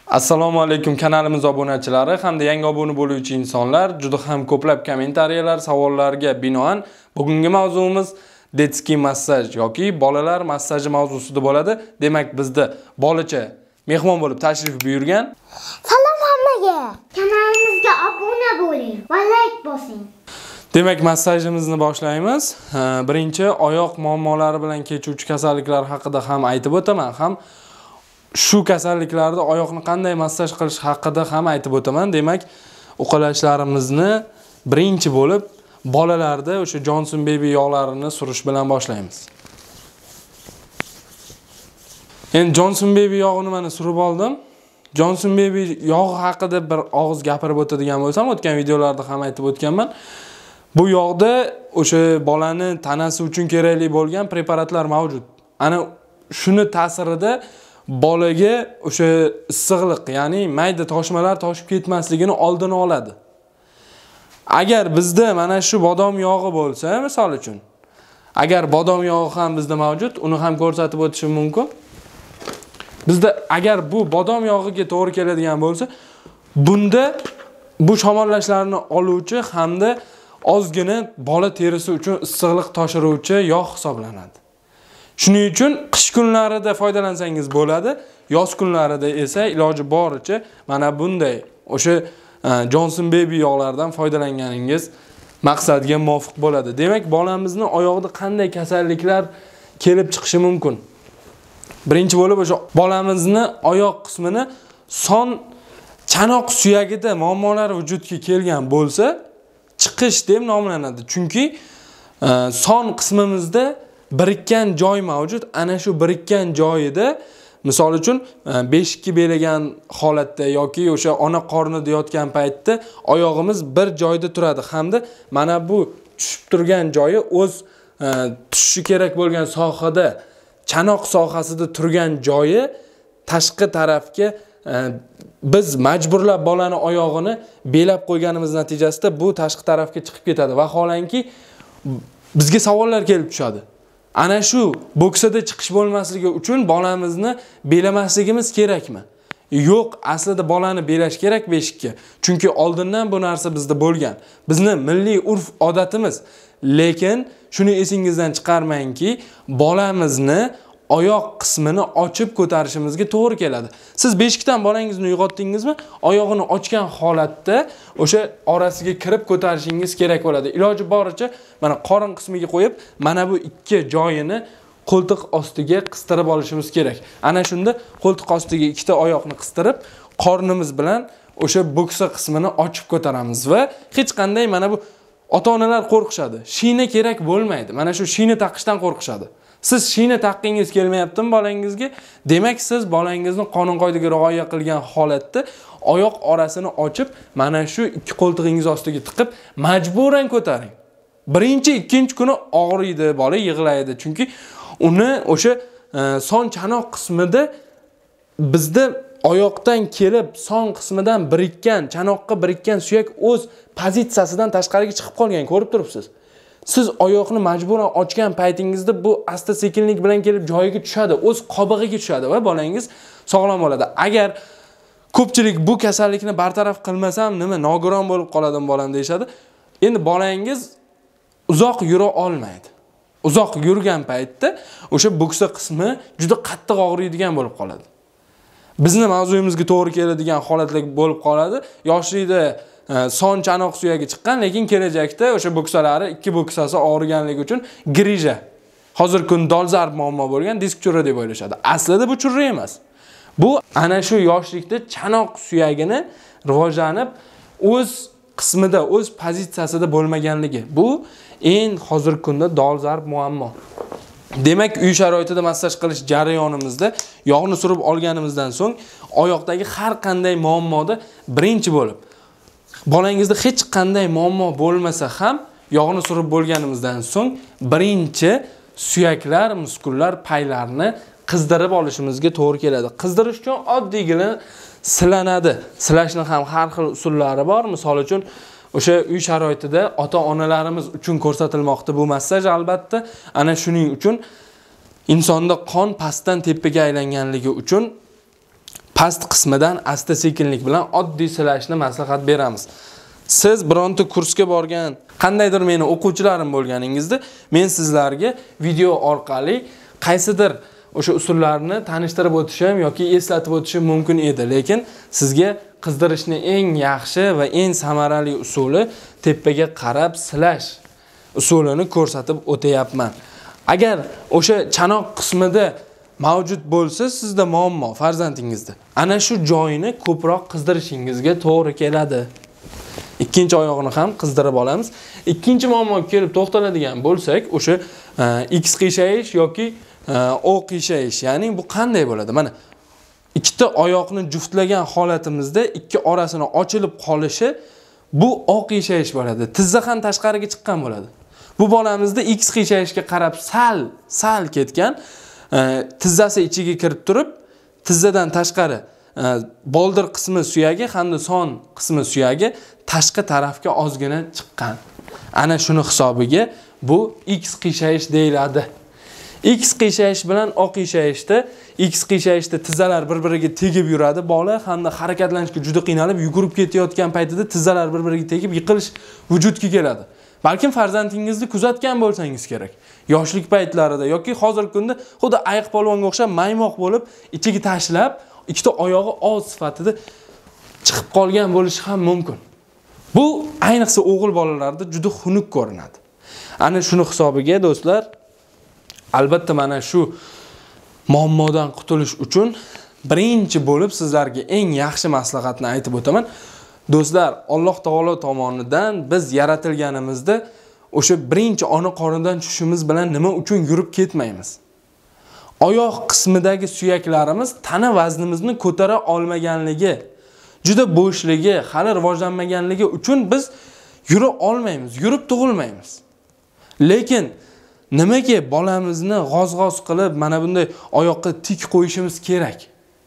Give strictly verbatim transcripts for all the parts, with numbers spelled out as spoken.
Assalomu alaykum kanalimiz obunachilari hamda yangi obuna bo'luvchi insonlar. Juda ham ko'plab kommentariyalar, savollarga binoan bugungi mavzuimiz detskiy massaj yoki bolalar massaji mavzusida bo'ladi. Demak, bizda bolacha mehmon bo'lib tashrif buyurgan. Salom hammaga. Kanalimizga obuna bo'ling va like bosing. Demak, massajimizni boshlaymiz. Birinchi oyoq muammolari bilan kechuvchi kasalliklar haqida ham aytib o'taman, ham shu kasalliklarda oyoqni qanday massaj qilish haqida ham aytib o'taman. Demak, uqalashlarimizni birinchi bo'lib bolalarda o'sha Johnson Baby yog'larini surish bilan boshlaymiz. Endi Johnson Baby yog'ini mana surib oldim. Johnson Baby yog'i haqida bir og'iz gapirib o'tadigan bo'lsam, o'tgan videolarda ham aytib o'tganman. Bu yog'da o'sha bolani tanasi uchun kerakli bo'lgan preparatlar mavjud. Ana shuni ta'sirida bolaga o'sha issiqlik, ya'ni mayda toshmalar toshib ketmasligini oldini oladi. Agar bizda mana shu bodom yog'i bo'lsa, misol uchun, agar bodom yog'i ham bizda mavjud, uni ham ko'rsatib o'tishim mumkin. Bizda agar bu bodom yog'iga to'g'ri keladigan bo'lsa, bunda bu shamollashlarni oluvchi hamda ozgina bola terisi uchun issiqlik toshiruvchi yog' hisoblanadi. Shuning uchun qish kunlarida foydalansangiz bo'ladi, yoz kunlarida esa iloji boricha mana bunday o'sha Johnson Baby yog'lardan foydalanganingiz maqsadga muvofiq bo'ladi. Demak, bolamizni oyog'ida qanday kasalliklar kelib chiqishi mumkin? Birinchi bo'lib o'sha bolamizni oyoq qismini son chanoq suyagida muammolar vujudga kelgan bo'lsa, chiqish deb nomlanadi. Chunki son qismimizda birikkan joy mavjud. Ana shu birikkan joyida, misol uchun beshikka belagan holatda yoki o'sha ona qornida yotgan paytda oyog'imiz bir joyda turadi hamda mana bu tushib turgan joyi o'z tushishi kerak bo'lgan sohada, chanoq sohasida turgan joyi tashqi tarafga biz majburlab bolani oyog'ini belab qo'yganimiz natijasida bu tashqi tarafga chiqib ketadi. Vaholanki bizga savollar kelib tushadi. Ana shu bo'ksada chiqish bo'lmasligi uchun bolamizni belamasligimiz kerakmi? Yo'q, aslida bolani belash kerak beshikka. Chunki oldindan bu narsa bizda bo'lgan. Bizni milliy urf odatimiz. Lekin shuni esingizdan chiqarmangki, bolamizni oyoq qismini ochib ko'tarishimizga to'g'ri keladi. Siz beshikdan bolangizni uyg'otdingizmi, oyog'ini ochgan holatda o'sha orasiga kirib ko'tarishingiz kerak bo'ladi. Iloji boricha mana qorin qismiga qo'yib, mana bu ikki joyini qo'ltiq ostiga qistirib olishimiz kerak. Ana shunda qo'ltiq ostiga ikkita oyoqni qistirib, qornimiz bilan o'sha bo'ksa qismini ochib ko'taramiz va hech qanday mana bu ota-onalar qo'rqishadi. Shina kerak bo'lmaydi. Mana shu shina taqishdan qo'rqishadi. Siz shina taqqingiz kelmayaptimi bolangizga? Demak, siz bolangizni qonun qoidaga rioya qilgan holatda oyoq orasini ochib, mana shu ikki qo'ltig'ingiz ostiga tiqib, majburan ko'taring. Birinchi, ikkinchi kuni og'riydi, bola yig'laydi. Chunki uni o'sha son chanoq qismida bizda oyoqdan kelib son qismidan birikkan, chanoqqa birikkan suyak o'z pozitsiyasidan tashqariga chiqib qolgan, ko'rib turibsiz. Siz oyoqni majburan ochgan paytingizda bu asta sekinlik bilan kelib joyiga tushadi, o'z qobig'iga tushadi va bolangiz sog'lom bo'ladi. Agar ko'pchilik bu kasallikni bartaraf qilmasam nima, nogiron bo'lib qoladim bolam deyshadi. Endi bolangiz uzoq yura olmaydi. Uzoq yurgan paytda o'sha bo'ksa qismi juda qattiq og'riydigan bo'lib qoladi. Bizni mavzuyimizga to'g'ri keladigan holatlar bo'lib qoladi. Yoshlikda son chanoq suyagi chiqqan, lekin kelajakda o'sha bo'ksalari ikki bo'ksasi og'riganligi uchun grija, hozirgi kun dolzarb muammo bo'lgan disk churra deb o'ylashadi. Aslida bu churra emas. Bu ana shu yoshlikda chanoq suyagini rivojlanib o'z qismida, o'z pozitsiyasida bo'lmaganligi. Bu eng hozirgi kunda dolzarb muammo. Demak, uy sharoitida massaj qilish jarayonimizda yog'ni surib olganimizdan so'ng oyoqdagi har qanday muammoda birinchi bo'lib bolangizda hech qanday muammo bo'lmasa ham yog'ni surib bo'lganimizdan so'ng birinchi suyaklar, muskullar, paylarni qizdirib olishimizga to'g'ri keladi. Qizdirish uchun oddiygina silanadi. Silashning ham har xil usullari bor. Misol uchun o'sha uy sharoitida ota-onalarimiz uchun ko'rsatilmoqda bu massaj albatta. Ana shuning uchun insonda qon pastdan tepaga aylanganligi uchun past qismidan asta-sekinlik bilan oddiy silashni maslahat beramiz. Siz bironta kursga borgan, qandaydir meni o'quvchilarim bo'lganingizda, men sizlarga video orqali qaysidir o'sha usullarni tanishtirib o'tishim yoki eslatib o'tishim mumkin edi, lekin sizga qizdirishning eng yaxshi va eng samarali usuli tepaga qarab silash usulini ko'rsatib o'tayapman. Agar o'sha chanoq qismida mavjud bo'lsa, sizda muammo farzandingizda, ana shu joyini ko'proq qizdirishingizga to'g'ri keladi. Ikkinchi oyog'ini ham qizdirib olamiz. Ikkinchi muammoga kelib to'xtaladigan bo'lsak, o'sha X qiyshaysh yoki O qiyshaysh, ya'ni bu qanday bo'ladi? Mana ikkita oyoqni juftlagan holatimizda ikki orasini ochilib qolishi bu O qiyshaysh bo'ladi. Tizza ham tashqariga chiqqan bo'ladi. Bu bolamizda X qiyshayishga qarab sal sal ketgan, tizzasi ichiga kirib turib, tizzadan tashqari boldir qismi suyagi hamda son qismi suyagi tashqi tarafga ozgina chiqqan. Ana shuni hisobiga bu X qiyshaysh deyiladi. X qiyshaysh bilan O qiyshayishda, X qiyshayishda tizzalar bir-biriga tegib yuradi. Bola hamda harakatlanishga juda qiynalib, yugurib ketayotgan paytida tizzalar bir-biriga tegib yiqilish vujudga keladi. Balkim farzandingizni kuzatgan bo'lsangiz kerak. Yoshlik paytlarida yoki hozirgi kunda xuddi ayiq polvonga o'xshab maymoq bo'lib, ichiga tashlab, ikkita oyog'i oz sifatida chiqib qolgan bo'lishi ham mumkin. Bu ayniqsa o'g'il bolalarda juda xunuk ko'rinadi. Ana shuni hisobiga do'stlar, albatta mana shu muammodan qutulish uchun birinchi bo'lib sizlarga eng yaxshi maslahatni aytib o'taman. Do'stlar, Alloh taolo tomonidan biz yaratilganimizda o'sha birinchi ona qornidan tushishimiz bilan nima uchun yurib ketmaymiz? Oyoq qismidagi suyaklarimiz tana vaznimizni ko'tara olmaganligi, juda bo'shligi, hali rivojlanmaganligi uchun biz yura olmaymiz, yurib tug'ilmaymiz. Lekin nimaga bolamizni g'oz-g'oz qilib mana bunday oyoqqa tik qo'yishimiz kerak?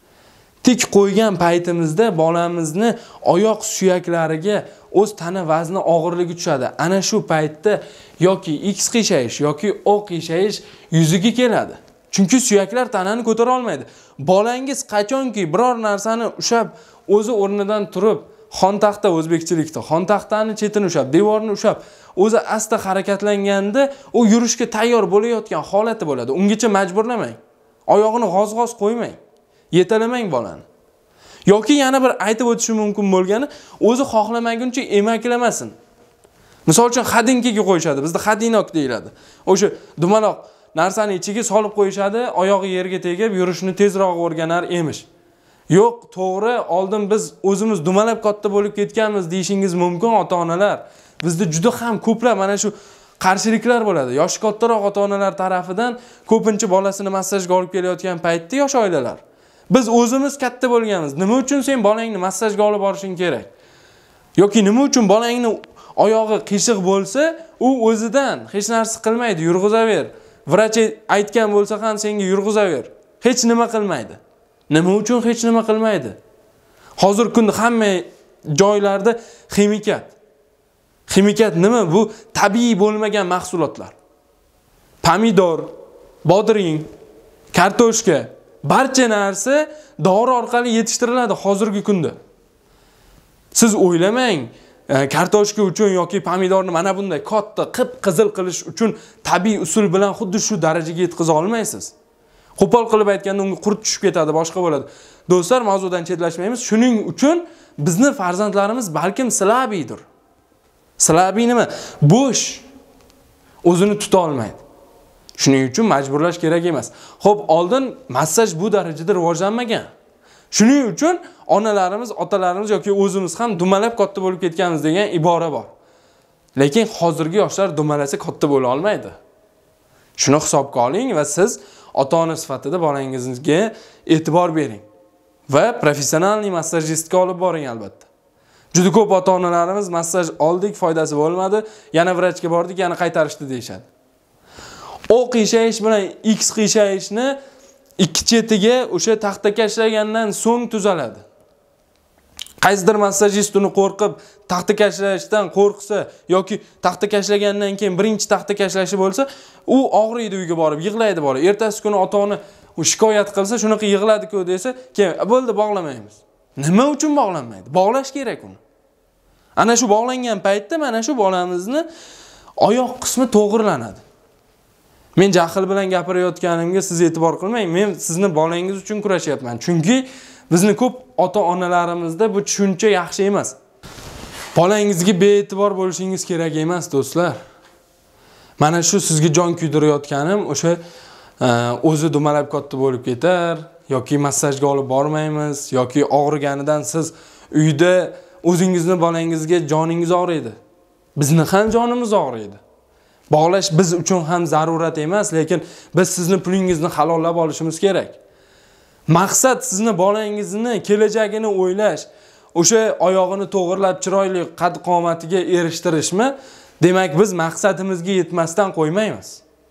Tik qo'ygan paytimizda bolamizni oyoq suyaklariga o'z tana vazni og'irligi tushadi. Ana shu paytda yoki X qiyshaysh yoki O qiyshaysh yuziga keladi. Chunki suyaklar tanani ko'tara olmaydi. Bolangiz qachonki biror narsani ushab, o'zi o'rnidan turib, xontaxta o'zbekchilikda, xontaxtani chetini ushab, devorni ushab, o'zi asta harakatlanganda u yurishga tayyor bo'layotgan holati bo'ladi. Ungacha majburlamang. Oyog'ini g'oz-g'oz qo'ymang. Yetalamang bolani. Yoki yana bir aytib o'tishim mumkin bo'lgani, o'zi xohlamaguncha emaklamasin. Misol uchun xadinkiga qo'yishadi. Bizda xadinok deyiladi. O'sha dumaloq narsani ichiga solib qo'yishadi, oyog'i yerga tegib, yurishni tezroq o'rganar emish. Yo'q, to'g'ri, oldin biz o'zimiz dumalab katta bo'lib ketganmiz deyishingiz mumkin ota-onalar. Bizda juda ham ko'plab mana shu qarshiliklar bo'ladi. Yoshi kattaroq ota-onalar tarafidan ko'pincha bolasini massajga olib kelayotgan paytda yosh oilalar. Biz o'zimiz katta bo'lganmiz. Nima uchun sen bolangni massajga olib borishing kerak? Yoki nima uchun bolangni oyog'i qiyshiq bo'lsa, u o'zidan hech narsa qilmaydi, yurg'izaver. Vrach aytgan bo'lsa ham senga yurg'izaver. Hech nima qilmaydi. Nima uchun hech nima qilmaydi? Hozirgi kunda hamma joylarda ximikat. Ximikat nima? Bu tabiiy bo'lmagan mahsulotlar. Pomidor, bodring, kartoshka, barcha narsa dori orqali yetishtiriladi hozirgi kunda. Siz o'ylamang, kartoshka uchun yoki pomidorni mana bunday katta, qip-qizil qilish uchun tabiiy usul bilan xuddi shu darajaga yetkiza olmaysiz. Qo'pol qilib aytganda unga qurt tushib ketadi, boshqa bo'ladi. Do'stlar, mavzudan chetlashmaymiz. Shuning uchun bizni farzandlarimiz balkim silabiydir. Silabiy nima? Bo'sh. O'zini tuta olmaydi. Shuning uchun majburlash kerak emas. Xo'p, oldin massaj bu darajada rivojlanmagan. Shuning uchun onalarimiz, otalarimiz yoki o'zimiz ham dumalab katta bo'lib ketganmiz degan ibora bor. Lekin hozirgi yoshlar dumalasa katta bo'la olmaydi. Shuni hisobga oling va siz ota-ona sifatida bolangizga e'tibor bering va professional massajistga olib boring albatta. Juda ko'p ota-onalarimiz massaj oldik, foydasi bo'lmadi, yana vrachga bordik, yana qaytarishdi deyshadi. O qiyshaysh bilan X qiyshayishni ikki chetiga o'sha taxtakashlagandan so'ng tuzaladi. Qaysidir massajist uni qo'rqib taxtakashlashdan qo'rqsa yoki taxtakashlagandan keyin birinchi taxtakashlashi bo'lsa, u og'riydi, uyga borib yig'laydi bola. Ertasi kuni ota-ona u shikoyat qilsa, shunaqa yig'ladi-ku desa, keyin bo'ldi bog'lamaymiz. Nima uchun bog'lanmaydi? Bog'lash kerak uni. Ana shu bog'langan paytda mana shu bolamizni oyoq qismi to'g'rilanadi. Men jahl bilan gapirayotganimga siz e'tibor qilmang. Men sizni bolangiz uchun kurashyapman. Chunki bizni ko'p ota-onalarimizda bu tushuncha yaxshi emas. Bolangizga bee'tibor bo'lishingiz kerak emas, do'stlar. Mana shu sizga jon kuydirayotganim o'sha o'zi dumalab katta bo'lib ketar yoki massajga olib bormaymiz yoki og'riganidan siz uyda o'zingizni bolangizga joningiz og'riydi. Bizni ham jonimiz og'riydi. Bog'lash biz uchun ham zarurat emas, lekin biz sizni pulingizni halollab olishimiz kerak. Maqsad sizni bolangizni kelajagini o'ylash, o'sha oyog'ini to'g'rilab chiroyli qad-qomatiga erishtirishmi? Demak, biz maqsadimizga yetmasdan qo'ymaymiz.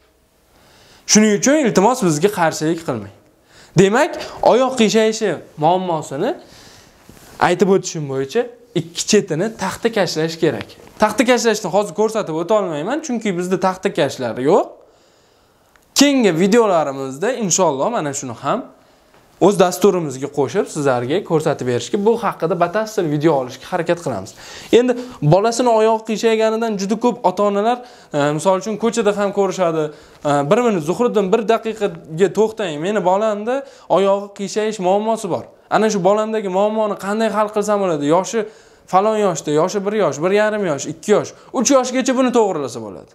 Shuning uchun iltimos bizga qarshilik qilmang. Demak, oyoq qiyshayshi muammosini aytib o'tishim bo'yicha ikki chetini taxta kashlash kerak. Taxta kashlashni hozir ko'rsatib o'ta olmayman, chunki bizda taxta kashlar yo'q. Keyingi videolarimizda inshaalloh mana shuni ham o'z dasturimizga qo'shib sizlarga ko'rsatib berishga, bu haqida batafsil video olishga harakat qilamiz. Endi bolasini oyoq qiyshayganidan juda ko'p ota-onalar, misol uchun ko'chada ham ko'rishadi. bir minut Zuhriddin bir daqiqaga to'xtang, meni bolamda oyog'i qiyshaysh muammosi bor. Ana shu bolamdagi muammoni qanday hal qilsam bo'ladi? Yoshi falon yoshda, yoshi bir yosh, bir yarim yosh, ikki yosh, uch yoshgacha buni to'g'rilasa bo'ladi.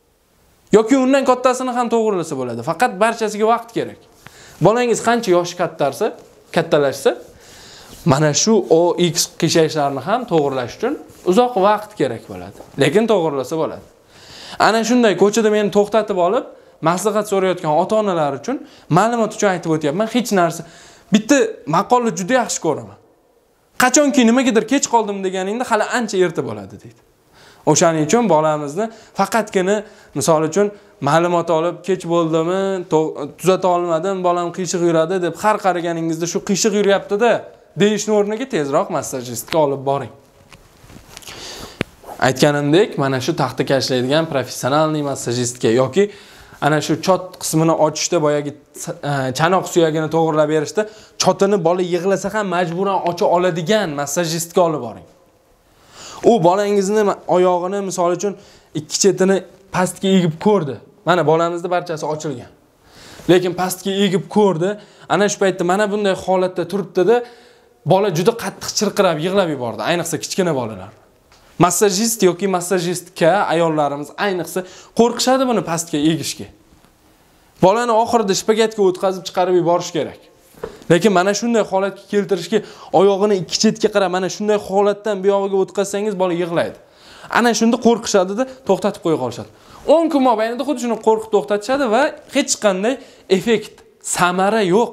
Yoki undan kattasini ham to'g'rilasa bo'ladi. Faqat barchasiga vaqt kerak. Bolangiz qancha yoshi kattarsa, kattalashsa, mana shu O X qiyshayishlarni ham to'g'rilash uchun uzoq vaqt kerak bo'ladi. Lekin to'g'rilasa bo'ladi. Ana shunday ko'chada meni to'xtatib olib, maslahat so'rayotgan ota-onalar uchun ma'lumot uchun aytib o'tyapman. Hech narsa. Bitta maqolni juda yaxshi ko'raman. Qachonki nimagadir kech qoldim deganingda hali ancha erta bo'ladi deydi. O'shaning uchun bolamizni faqatgina misol uchun ma'lumot olib, kech bo'ldimi, tuzata olmadim, bolam qiyshiq yuradi deb har qaraganingizda shu qiyshiq yuryapti-da deyishning o'rniga tezroq massajistga olib boring. Aytganimdek, mana shu taxta kashlaydigan professionalniy massajistga yoki ana shu chot qismini ochishda boyagi chanoq suyagini to'g'rilab berishda chotini bola yig'lasa ham majburan ocha oladigan massajistga olib boring. U bolangizni oyog'ini misol uchun ikki chetini pastga egib ko'rdi. Mana bolamizda barchasi ochilgan. Lekin pastga egib ko'rdi. Ana shu paytda mana bunday holatda turibdi-da, bola juda qattiq chirqirab yig'lab yubordi, ayniqsa kichkina bolalar. Massajist yoki massajistka ayollarimiz ayniqsa qo'rqishadi buni pastga egishga. Bolani oxirida shpagatga o'tkazib chiqarib yuborish kerak. Lekin mana shunday holatga keltirishga oyog'ini ikki chetga qarab, mana shunday holatdan bu yog'iga o'tkazsangiz bola yig'laydi. Ana shunda qo'rqishadi-da, to'xtatib qo'ya qolishadi. o'n kun mobaynida xuddi shuni qo'rqib to'xtatishadi va hech qanday effekt, samara yo'q.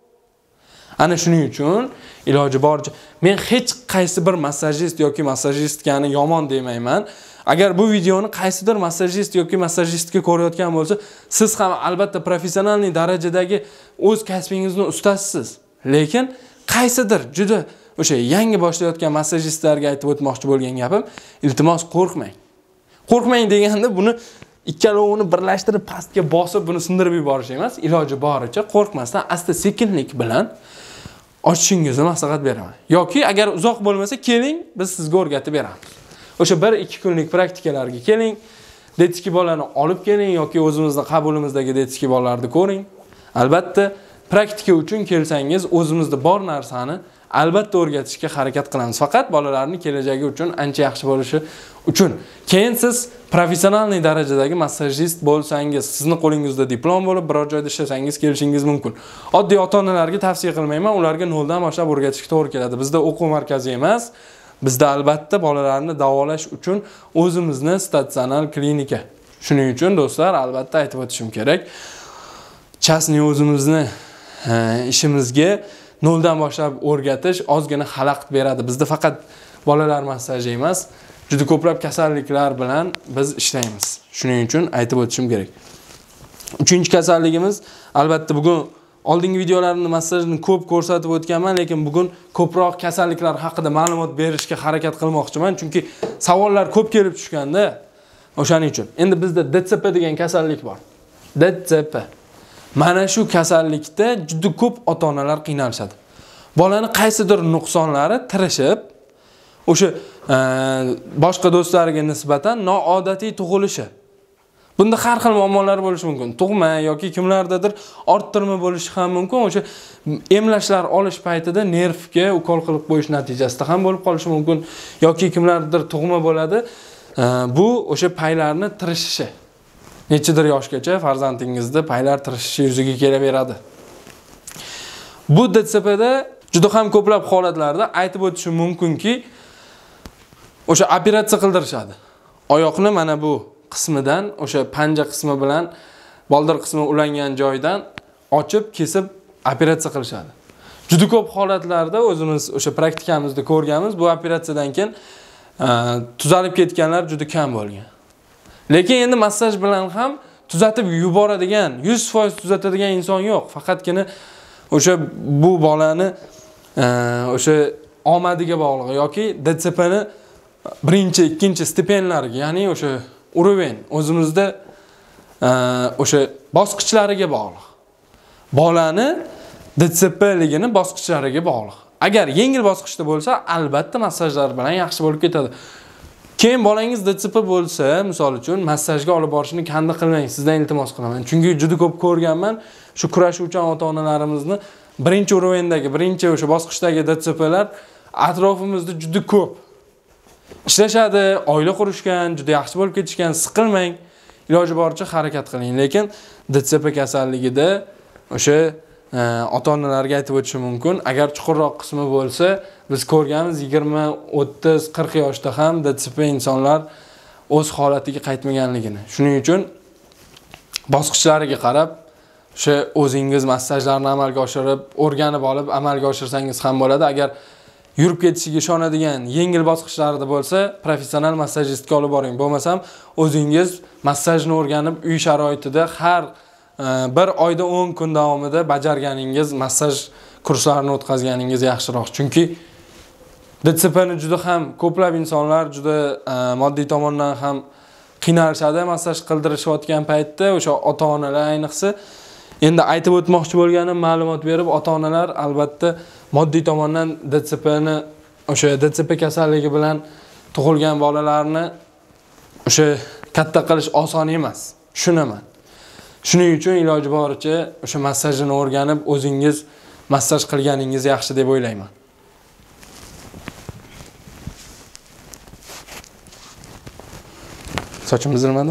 Ana shuning uchun iloji boricha men hech qaysi bir massajist yoki massajistkani yomon demayman. Agar bu videoni qaysidir massajist yoki massajistga ko'rayotgan bo'lsa, siz ham albatta professionalniy darajadagi o'z kasbingizni ustasisiz. Lekin qaysidir juda o'sha yangi boshlayotgan massajistlarga aytib o'tmoqchi bo'lgan gapim, iltimos qo'rqmang. Qo'rqmang deganda buni ikkalovini birlashtirib pastga bosib buni sindirib yuborish emas, iloji boricha qo'rqmasdan asta-sekinlik bilan ochishingizni maslahat beraman. Yoki agar uzoq bo'lmasa, keling, biz sizga o'rgatib beramiz. O'sha bir ikki kunlik praktikalarga keling, detski bolani olib keling yoki o'zimizning qabulimizdagi detski bolalarni ko'ring. Albatta, praktika uchun kelsangiz, o'zimizda bor narsani albatta o'rgatishga harakat qilamiz. Faqat bolalarning kelajagi uchun ancha yaxshi bo'lishi uchun. Keyin siz professionalniy darajadagi massajist bo'lsangiz, sizning qo'lingizda diplom bo'lib, biror joyda ishlasangiz kelishingiz mumkin. Oddiy ota-onalarga tavsiya qilmayman, ularga noldan boshlab o'rgatishga to'g'ri keladi. Bizda o'quv markazi emas, bizda albatta bolalarni davolash uchun o'zimizni statsionar klinika. Shuning uchun do'stlar, albatta aytib o'tishim kerak. Chasni o'zimizni ishimizga noldan boshlab o'rgatish ozgina xalaqit beradi. Bizda faqat bolalar massaji emas, juda ko'plab kasalliklar bilan biz ishlaymiz. Shuning uchun aytib o'tishim kerak. Uchinchi kasalligimiz, albatta bugun oldingi videolarimda massajni ko'p ko'rsatib o'tganman, lekin bugun ko'proq kasalliklar haqida ma'lumot berishga harakat qilmoqchiman, chunki savollar ko'p kelib tushganda, o'shaning uchun. Endi bizda D C P degan kasallik bor. D C P. Mana shu kasallikda juda ko'p ota-onalar qiynalishadi. Bolani qaysidir nuqsonlari tirishib, o'sha boshqa do'stlariga nisbatan noodatiy tug'ilishi. Bunda har xil muammolar bo'lishi mumkin. Tug'ma yoki kimlardadir orttirma bo'lishi ham mumkin. O'sha emlashlar olish paytida nervga ukol qilib qo'yish natijasida ham bo'lib qolishi mumkin yoki kimlardadir tug'ma bo'ladi. Bu o'sha paylarni tirishishi. Nechidir yoshgacha farzandingizda paylar tirishishi yuzaga kelaveradi. Bu D C P'da juda ham ko'plab holatlarda aytib o'tishim mumkinki, o'sha operatsiya qildirishadi. Oyoqni mana bu qismidan, o'sha panja qismi bilan boldir qismi ulangan joydan ochib, kesib operatsiya qilishadi. Juda ko'p holatlarda o'zimiz o'sha praktikamizda ko'rganmiz, bu operatsiyadan keyin tuzalib ketganlar juda kam bo'lgan. Lekin endi massaj bilan ham tuzatib yuboradigan, yuz foiz tuzatadigan inson yo'q. Faqatgina o'sha bu bolani o'sha omadiga bog'liq yoki D C P'ni birinchi, ikkinchi stipenlariga, ya'ni o'sha uroven o'zimizda o'sha bosqichlariga bog'liq. Bolani D C P'ligini bosqichlariga bog'liq. Agar yengil bosqichda bo'lsa, albatta massajlar bilan yaxshi bo'lib ketadi. Keyin bolangiz D C P bo'lsa, misol uchun massajga olib borishni kanda qilmang, sizdan iltimos qilaman. Chunki juda ko'p ko'rganman, shu kurashuvchi ota-onalarimizni birinchi urovendagi, birinchi o'sha bosqichdagi D C P'lar atrofimizda juda ko'p. Ishlashadi, oila qurishgan, juda yaxshi bo'lib ketishgan, siqilmang, iloji boricha harakat qiling. Lekin D C P kasalligida o'sha ota-onalarga aytib o'tishim mumkin, agar chuqurroq qismi bo'lsa, biz ko'rganmiz yigirma, o'ttiz, qirq yoshda ham D C P insonlar o'z holatiga qaytmaganligini. Shuning uchun bosqichlariga qarab, o'sha o'zingiz massajlarni amalga oshirib, o'rganib olib amalga oshirsangiz ham bo'ladi. Agar yurib ketishiga ishonadigan yengil bosqichlarda bo'lsa, professional massajistga olib boring. Bo'lmasam, o'zingiz massajni o'rganib, uy sharoitida har bir oyda o'n kun davomida bajarganingiz, massaj kurslarini o'tkazganingiz yaxshiroq. Chunki D C P'ni juda ham ko'plab insonlar juda moddiy tomondan ham qiynalishadi massaj qildirishayotgan paytda. O'sha ota-onalar ayniqsa, endi aytib o'tmoqchi bo'lganim, ma'lumot berib, ota-onalar albatta moddiy tomondan D C P'ni o'sha D C P kasalligi bilan tug'ilgan bolalarni o'sha katta qilish oson emas. Tushunaman. Shuning uchun iloji boricha o'sha massajni o'rganib, o'zingiz massaj qilganingiz yaxshi deb o'ylayman. Sochim buzilmadimi?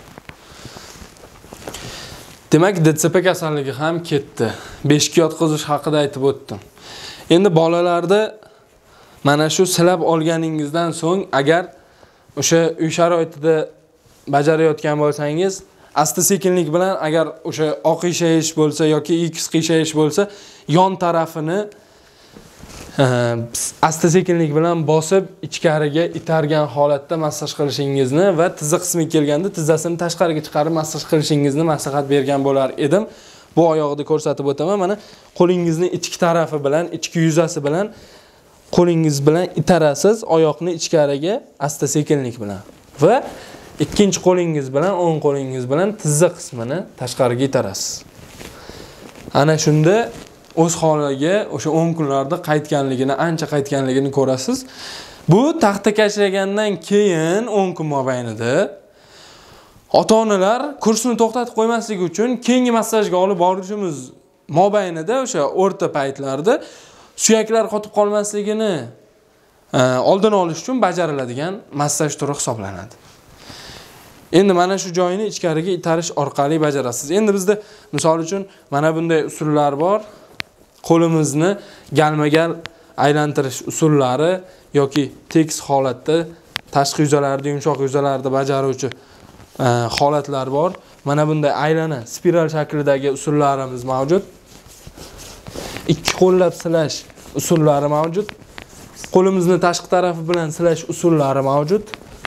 Demak, D C P kasalligi ham ketdi. Beshga yotqizish haqida aytib o'tdim. Endi bolalarda mana shu silab olganingizdan so'ng, agar o'sha uy sharoitida bajarayotgan bo'lsangiz, asta-sekinlik bilan agar o'sha oq qiyshaysh bo'lsa yoki X qiyshaysh bo'lsa, yon tarafini asta-sekinlik bilan bosib ichkariga itargan holatda massaj qilishingizni va tizza qismiga kelganda tizzasini tashqariga chiqarib massaj qilishingizni maslahat bergan bo'lar edim. Bu oyog'ida ko'rsatib o'taman. Mana qo'lingizni ichki tarafi bilan, ichki yuzasi bilan qo'lingiz bilan itarasiz oyoqni ichkariga asta-sekinlik bilan va ikkinchi qo'lingiz bilan, o'ng qo'lingiz bilan tizza qismini tashqariga itarasiz. Ana shunda o'z holiga o'sha o'n kunlarda qaytganligini, ancha qaytganligini ko'rasiz. Bu taxta kashlagandan keyin o'n kun mobaynida ota-onalar kursni to'xtatib qo'ymasligi uchun keyingi massajga olib borishimiz mobaynida o'sha o'rta paytlarda suyaklar qotib qolmasligini oldini olish uchun bajariladigan massaj turi hisoblanadi. Endi mana shu joyini ichkariga itarish orqali bajarasiz. Endi bizda misol uchun mana bunday usullar bor. Qo'limizni galma-gal aylantirish usullari yoki tekis holatda tashqi yuzalarda, yumshoq yuzalarda bajaruvchi holatlar bor. Mana bunday aylana, spiral shaklidagi usullarimiz mavjud. Ikki qo'llab silash usullari mavjud. Qo'limizni tashqi tarafi bilan silash usullari mavjud.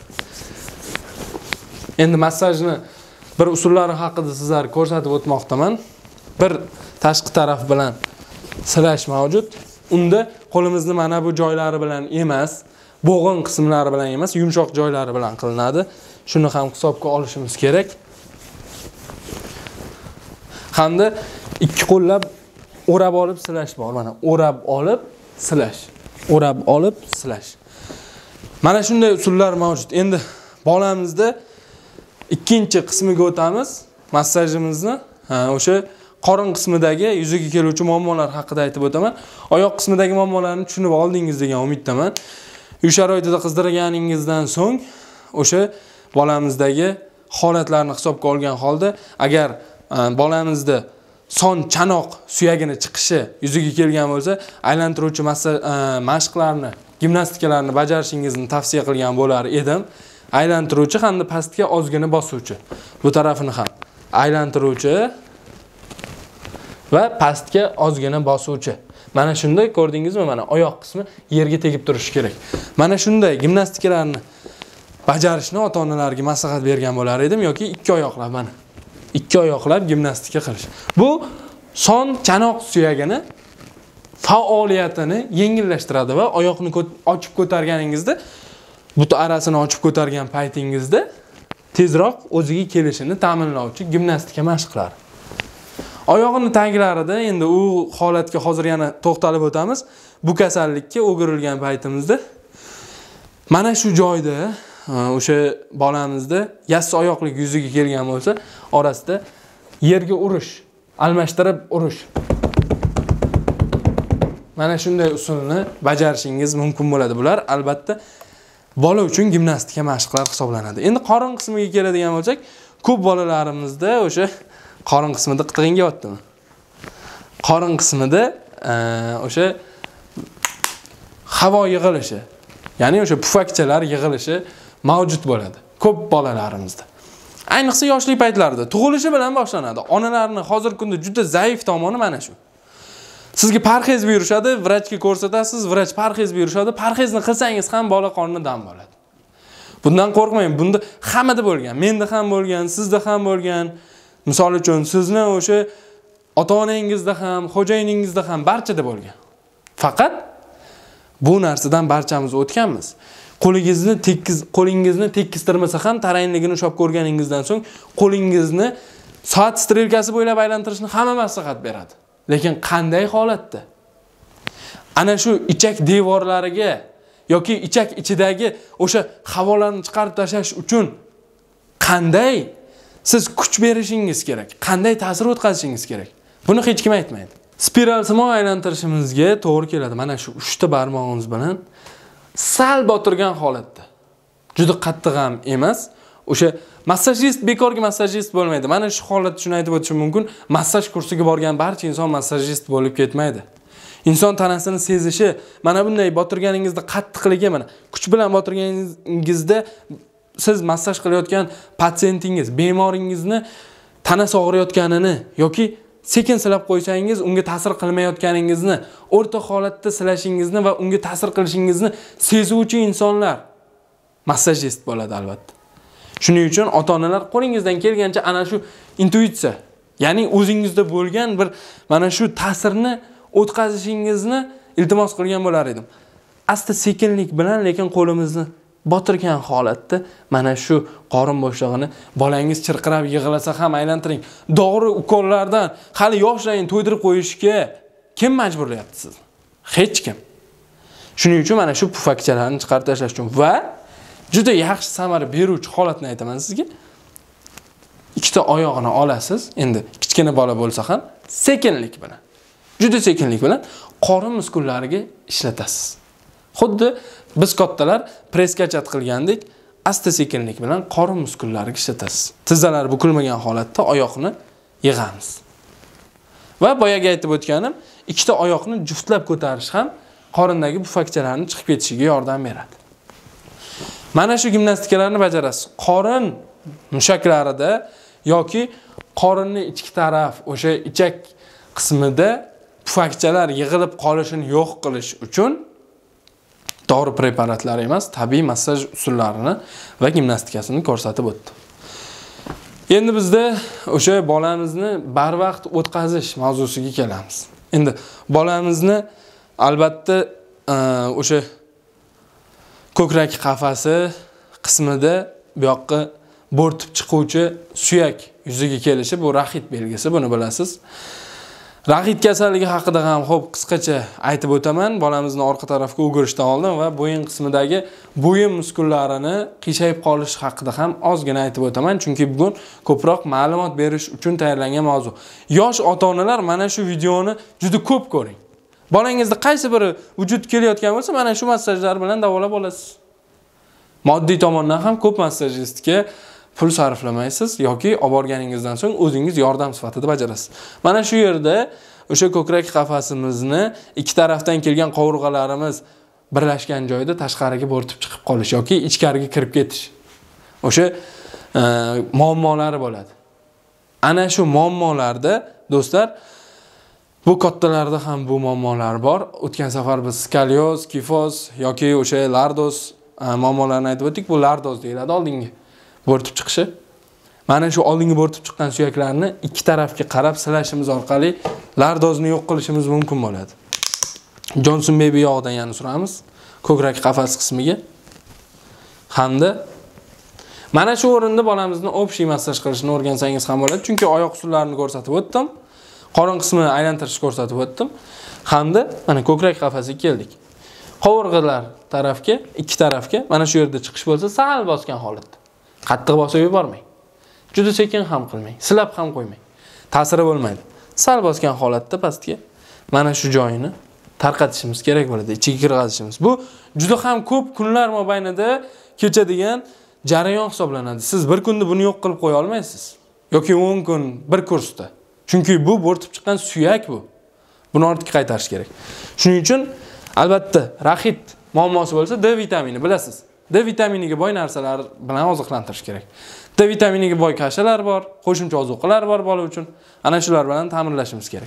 Endi massajni bir usullari haqida sizlarga ko'rsatib o'tmoqdaman. Bir tashqi taraf bilan silash mavjud. Unda qo'limizni mana bu joylari bilan emas, bo'g'in qismlari bilan emas, yumshoq joylari bilan qilinadi. Shuni ham hisobga olishimiz kerak. hamda ikki qo'llab o'rab olib silash bor. Mana o'rab olib silash, o'rab olib silash. Mana shunday usullar mavjud. Endi bolamizda ikkinchi qismiga o'tamiz. Massajimizni, ha, o'sha qorin qismidagi yuzaga keluvchi muammolar haqida aytib o'taman. Oyoq qismidagi muammolarni tushunib oldingiz degan umiddaman. Uy sharoitida qizdirganingizdan so'ng o'sha bolamizdagi holatlarni hisobga olgan holda, agar bolamizda son chanoq suyagini chiqishi yuzaga kelgan bo'lsa, aylantiruvchi mashqlarni, gimnastikalarni bajarishingizni tavsiya qilgan bo'lar edim. Aylantiruvchi hamda pastga ozgina bosuvchi. Bu tarafini ham aylantiruvchi va pastga ozgina bosuvchi. Mana shunday ko'rdingizmi? Mana oyoq qismi yerga tegib turishi kerak. Mana shunday gimnastikalarni bajarishni ota-onalarga maslahat bergan bo'lar edim yoki ikki oyoqlab mana. Ikki oyoqlab gimnastika qilish. Bu son chanoq suyagini faoliyatini yengillashtiradi va oyoqni ochib ko'targaningizda, buti arasini ochib ko'targan paytingizda tezroq o'ziga kelishini ta'minlovchi gimnastika mashqlari. Oyog'ini taglarida endi u holatga hozir yana to'xtalib o'tamiz. Bu kasallikka o'girilgan paytimizda mana shu joyda o'sha bolamizda yassi oyoqlik yuziga kelgan bo'lsa, orasida yerga urish, almashtirib urish. Mana shunday usulni bajarishingiz mumkin bo'ladi. Bular albatta bola uchun gimnastika mashqlari hisoblanadi. Endi qorin qismiga keladigan bo'lsak, ko'p bolalarimizda o'sha qorin qismida qitig'inga yotdimi? Qorin qismida o'sha havo yig'ilishi, ya'ni o'sha pufakchalar yig'ilishi mavjud bo'ladi ko'p bolalarimizda. Ayniqsa yoshlik paytlarida tug'ilishi bilan boshlanadi. Onalarning hozirgi kunda juda zaif tomoni mana shu. Sizga parhez buyurishadi, vrachga ko'rsatasiz, vrach parhez buyurishadi. Parhezni qilsangiz ham bola qorni dam bo'ladi. Bundan qo'rqmang. Bunda hammada bo'lgan, menda ham bo'lgan, sizda ham bo'lgan. Misol uchun sizni o'sha ota-onangizda ham, xo'jayiningizda ham barchada bo'lgan. Faqat bu narsadan barchamiz o'tganmiz. Qo'lingizni tekis, qo'lingizni tekistirmasa ham tarangligini ushlab ko'rganingizdan so'ng qo'lingizni soat strelkasi bo'ylab aylantirishni hamma maslahat beradi. Lekin qanday holatda? Ana shu ichak devorlariga yoki ichak ichidagi o'sha havolarni chiqarib tashlash uchun qanday siz kuch berishingiz kerak? Qanday ta'sir o'tkazishingiz kerak? Buni hech kim aytmaydi. Spiral simon aylantirishimizga to'g'ri keladi. Mana shu uchta barmog'imiz bilan sal botirgan holatda. Juda qattiq ham emas. O'sha massajist bekorga massajist bo'lmaydi. Mana shu holatda shuni aytib o'tishim mumkin. Massaj kursiga borgan barcha inson massajist bo'lib ketmaydi. Inson tanasini sezishi, mana bunday botirganingizda qattiqligi, mana kuch bilan botirganingizda siz massaj qilayotgan patsientingiz, bemoringizni tanasi og'riyotganini yoki sekin silab qo'ysangiz unga ta'sir qilmayotganingizni, o'rta holatda silashingizni va unga ta'sir qilishingizni sezuvchi insonlar massajist bo'ladi albatta. Shuning uchun ota-onalar qo'lingizdan kelgancha ana shu intuitsiya, ya'ni o'zingizda bo'lgan bir mana shu ta'sirni o'tkazishingizni iltimos qilgan bo'lar edim. Asta sekinlik bilan lekin qo'limizni botirgan holatda mana shu qorin bo'shlig'ini bolangiz chirqirab yig'lasa ham aylantiring. Dori ukollardan hali yoshlarni to'ydirib qo'yishga kim majburlayapti sizni? Hech kim. Shuning uchun mana shu pufakchalarni chiqarib tashlash uchun va juda yaxshi samara beruvchi holatni aytaman sizga. Ikkita oyog'ini olasiz. Endi kichkina bola bo'lsa ham sekinlik bilan, juda sekinlik bilan qorin muskullariga ishlatasiz. Xuddi biz kattalar press kachat qilgandek, asta sekinlik bilan qorin muskullariga ishlatasiz. Tizzalar bukilmagan holatda oyoqni yig'amiz. Va boyaga aytib o'tganim, ikkita oyoqni juftlab ko'tarish ham qorindagi pufakchalarning chiqib ketishiga yordam beradi. Mana shu gimnastikalarni bajarasiz. Qorin mushaklarida yoki qorinning ichki taraf, o'sha ichak qismida pufakchalar yig'ilib qolishini yo'q qilish uchun dori preparatlari emas, tabiiy massaj usullarini va gimnastikasini ko'rsatib o'tdi. Endi bizda o'sha bolamizni barvaqt o'tkazish mavzusiga kelamiz. Endi bolamizni albatta o'sha ko'krak qafasi qismida bu yoqqa bo'rtib chiquvchi suyak yuzaga kelishi bu raxit belgisi, buni bilasiz. Raxit kasalligi haqida ham xo'p qisqacha aytib o'taman. Bolamizning orqa tarafga o'girishdan oldin va bo'yin qismidagi bo'yin muskullarini qiyshayib qolish haqida ham ozgina aytib o'taman, chunki bugun ko'proq ma'lumot berish uchun tayyorlangan mavzu. Yosh ota-onalar mana shu videoni juda ko'p ko'ring. Bolangizda qaysi biri vujud kelayotgan bo'lsa, mana shu massajlar bilan davolab olasiz. Moddiy tomondan ham ko'p massajistga pul sarflamaysiz yoki olib borganingizdan so'ng o'zingiz yordam sifatida bajarasiz. Mana shu yerda o'sha ko'krak qafasimizni ikki tarafdan kelgan qovurg'alarimiz birlashgan joyda tashqariga bo'rtib chiqib qolish yoki ichkariga kirib ketish. O'sha e, muammolari bo'ladi. Ana shu muammolarda do'stlar, bu kattalarda ham bu muammolar bor. O'tgan safar biz skalyoz, kifoz yoki o'sha lardoz muammolarini aytib o'tdik. Bu lardoz deyiladi, oldingi bo'rtib chiqishi. Mana shu oldingi bo'rtib chiqqan suyaklarni ikki tarafga qarab silashimiz orqali lardozni yo'q qilishimiz mumkin bo'ladi. Johnson Baby yog'idan yana suramiz ko'krak qafas qismiga. Hamda mana shu o'rinda bolamizni общий massaj qilishni o'rgansangiz ham bo'ladi, chunki oyoq usullarini ko'rsatib o'tdim. Qorin qismini aylantirishni ko'rsatib o'tdim. Hamda mana ko'krak qafasiga keldik. Qovurg'alar tarafga, ikki tarafga mana shu yerda chiqish bo'lsa, sal bosgan holatda. Qattiq bosib yubormang. Juda sekin ham qilmang, silab ham qo'ymang. Ta'siri bo'lmaydi. Sal bosgan holatda pastga mana shu joyini tarqatishimiz kerak bo'ladi, ichiga kirg'azishimiz. Bu juda ham ko'p kunlar mobaynida kechadigan jarayon hisoblanadi. Siz bir kunda buni yo'q qilib qo'ya olmaysiz yoki o'n kun bir kursda. Chunki bu bo'rtib chiqqan suyak bu. Buni ortga qaytarish kerak. Shuning uchun albatta raxit muammosi bo'lsa, D vitamini bilasiz. D vitaminiga boy narsalar bilan oziqlantirish kerak. D vitaminiga boy kashalar bor, qo'shimcha ozuqalar bor bola uchun. Ana shular bilan ta'minlashimiz kerak.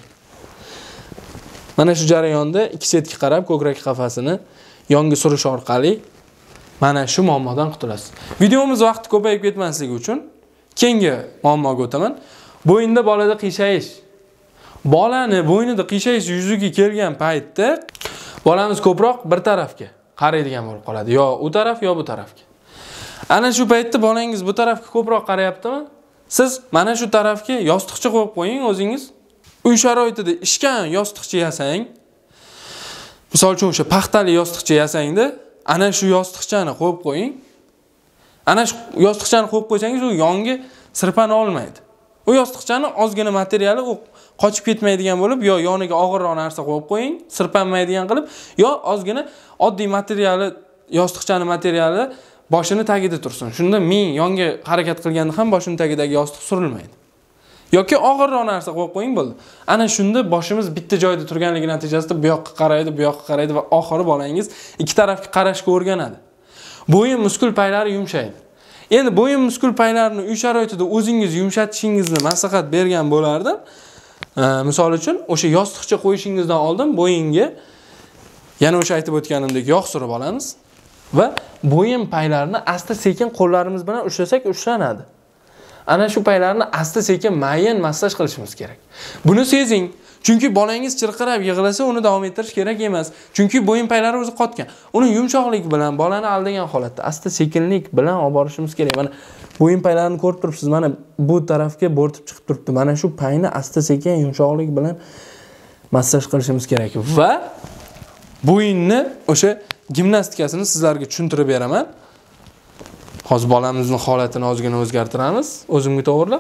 Mana shu jarayonda ikki setga qarab ko'krak qafasini yonga surish orqali mana shu muammodan qutulasiz. Videomiz vaqti ko'payib ketmasligi uchun keyingi muammoga o'taman. Bo'yinda bolada qiyshaysh. Bolani bo'ynida qiyshaysh yuzaga kelgan paytda bolamiz ko'proq bir tarafga qaraydigan bo'lib qoladi. Yo u taraf, yo bu tarafga. Ana shu paytda bolangiz bu tarafga ko'proq qarayaptimi? Siz mana shu tarafga yostiqcha qo'yib qo'ying o'zingiz. Uy sharoitida ishkan yostiqcha yasang. Misol uchun o'sha paxtali yostiqcha yasangda, ana shu yostiqchani qo'yib qo'ying. Ana shu yostiqchani qo'yib qo'ysangiz, u yonga sirpani olmaydi. U yostiqchani ozgina materiali u qochib ketmaydigan bo'lib, yo yoniga og'irroq narsa qo'yib qo'ying, sirpanmaydigan qilib, yo ozgina oddiy materiali, yostiqchani materiali boshini tagida tursin. Shunda ming yonga harakat qilganda ham boshini tagidagi yostiq surilmaydi. Yoki og'irroq narsa qo'yib qo'ying bo'ldi. Ana shunda boshimiz bitta joyda turganligi natijasida bu yoqqa qaraydi, bu yoqqa qaraydi va oxiri bolangiz ikki tarafga qarashga o'rganadi. Bo'yin muskul paylari yumshaydi. Endi bo'yin muskul paylarini uy sharoitida o'zingiz yumshatishingizni maslahat bergan bo'lardim. Misol uchun o'sha yostiqcha qo'yishingizdan oldin bo'yinga yana o'sha aytib o'tganimdek yog' surib olamiz va bo'yin paylarini asta-sekin qo'llarimiz bilan ushlasak ushlanadi. Ana shu paylarni asta-sekin mayin massaj qilishimiz kerak. Buni sezing. Chunki bolangiz chirqirab yig'lasa, uni davom ettirish kerak emas. Chunki bo'yin paylari o'zi qotgan. Uni yumshoqlik bilan, bolani aldagan holatda asta-sekinlik bilan olib borishimiz kerak. Mana bo'yin paylarini ko'rib turibsiz. Mana bu tarafga bo'rtib chiqib turibdi. Mana shu payni asta-sekin yumshoqlik bilan massaj qilishimiz kerak. Va bo'yinni o'sha gimnastikasini sizlarga tushuntirib beraman. Hozir bolamizning holatini ozgina o'zgartiramiz, o'zimga to'g'rilab.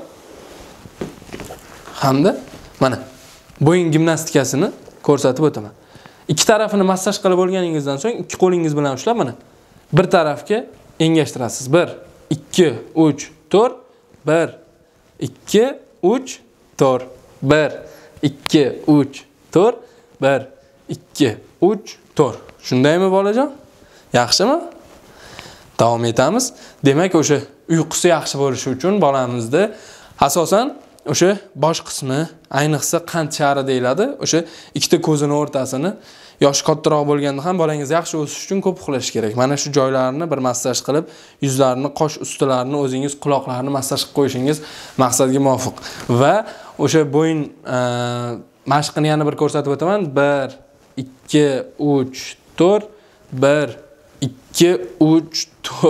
Hamda mana bo'yin gimnastikasini ko'rsatib o'taman. Ikki tarafini massaj qilib bo'lganingizdan so'ng ikki qo'lingiz bilan ushlab mana bir tarafga engashtirasiz. bir, ikki, uch, to'rt, bir, ikki, uch, to'rt, bir, ikki, uch, to'rt, bir, ikki, uch, to'rt. Shundaymi bolajon? Yaxshimi? Davom etamiz. Demak, o'sha uyqusi yaxshi bo'lishi uchun bolamizda asosan o'sha bosh qismi, ayniqsa qand shari deyiladi. O'sha ikkita ko'zini o'rtasini yoshi kattaroq bo'lganda ham bolangiz yaxshi o'sish uchun ko'p uxlash kerak. Mana shu joylarini bir massaj qilib, yuzlarini, qosh ustilarini, o'zingiz quloqlarini massaj qilib qo'yishingiz maqsadga muvofiq. Va o'sha bo'yin mashqini yana bir ko'rsatib o'taman. bir, ikki, uch, to'rt, bir, ikki, uch, to'rt.